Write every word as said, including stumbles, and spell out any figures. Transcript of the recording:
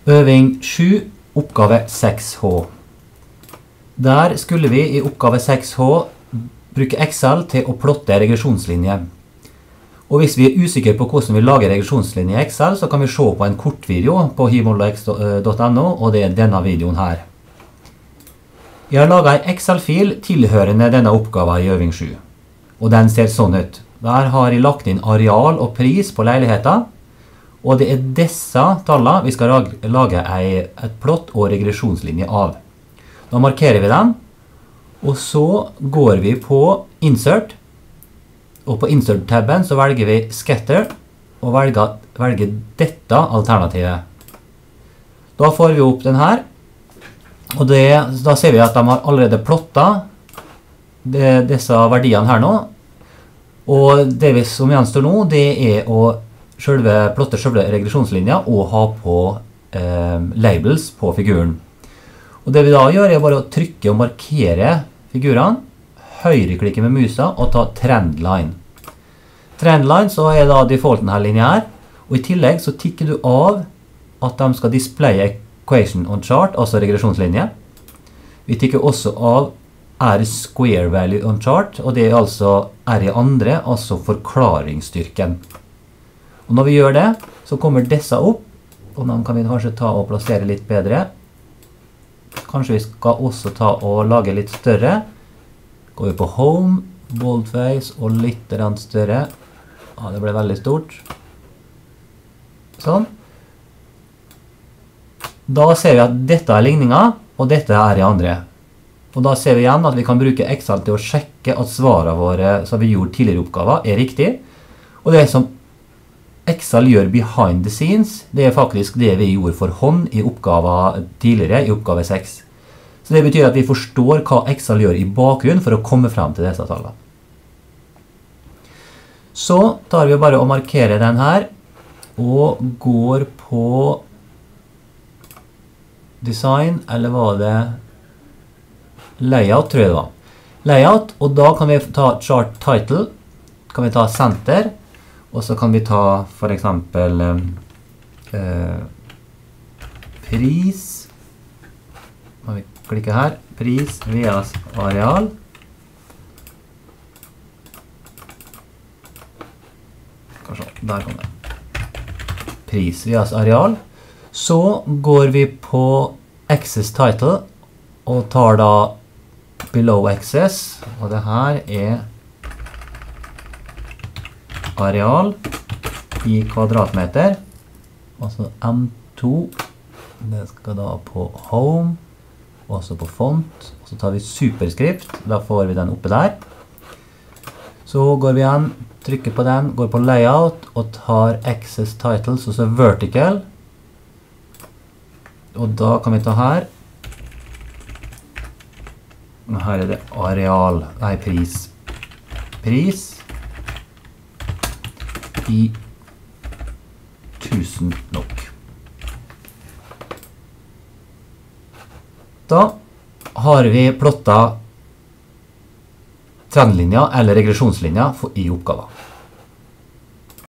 Øving sju, oppgave seks H. Der skulle vi i oppgave seks H bruke Excel til å plotte regresjonslinje. Og hvis vi er usikre på hvordan vi lager regresjonslinje i Excel, så kan vi se på en kortvideo på himolx punktum no, og det er denne videoen her. Jeg har laget en Excel-fil tilhørende denne oppgaven i øving sju. Og den ser sånn ut. Der har jeg lagt inn areal og pris på leiligheten. Og det er disse tallene vi skal lage et plott og regresjonslinje av. Da markerer vi den, og så går vi på Insert. Og på Insert-tabben så velger vi Scatter, og velger, velger dette alternativet. Da får vi opp den her, og det, da ser vi at de har allerede plottet det, disse verdiene her nå. Og det vi som gjenstår nå, det er å selve, plotte selve regresjonslinja og ha på eh, labels på figuren. Og det vi da gjør er bare å trykke og markere figurene, høyreklikke med musa og ta trendline. Trendline så er da defaulten her lineær, og i tillegg så tikker du av at de skal displaye equation on chart, altså regresjonslinje. Vi tikker også av R square value on chart, og det er altså R i andre, altså forklaringsstyrken. Og når vi gjør det, så kommer disse opp, og nå kan vi kanskje ta og plassere litt bedre. Kanskje vi skal også ta og lage litt større. Går vi på Home, Boldface og litt større. Ja, det ble veldig stort. Sånn. Da ser vi at dette er ligningen, og dette er i andre. Og da ser vi igjen at vi kan bruke Excel til å sjekke at svarene våre som vi gjorde tidligere i oppgaven er riktig. Og det som Excel gjør behind the scenes, det er faktisk det vi gjorde for hånd i oppgaven tidligere, i oppgave seks. Så det betyr at vi forstår hva Excel gjør i bakgrunnen for å komme frem til disse tallene. Så tar vi bare og markerer den her, og går på design, eller var det layout, tror jeg det var. Layout, og da kan vi ta chart title, kan vi ta center, og så kan vi ta for eksempel eh, pris, kan vi klikke her, pris via areal. Kanskje, der kom det. Pris via areal. Så går vi på access title, og tar da below access, og det her er areal i kvadratmeter, altså M to, det skal da på home, også på font, og så tar vi superskrift, da får vi den oppe der. Så går vi igjen, trykker på den, går på layout, og tar access titles, og så vertical, og da kan vi ta her, og her er det areal, nei, pris, pris i tusen nok. Da har vi plottet trendlinja eller regresjonslinja i oppgaven.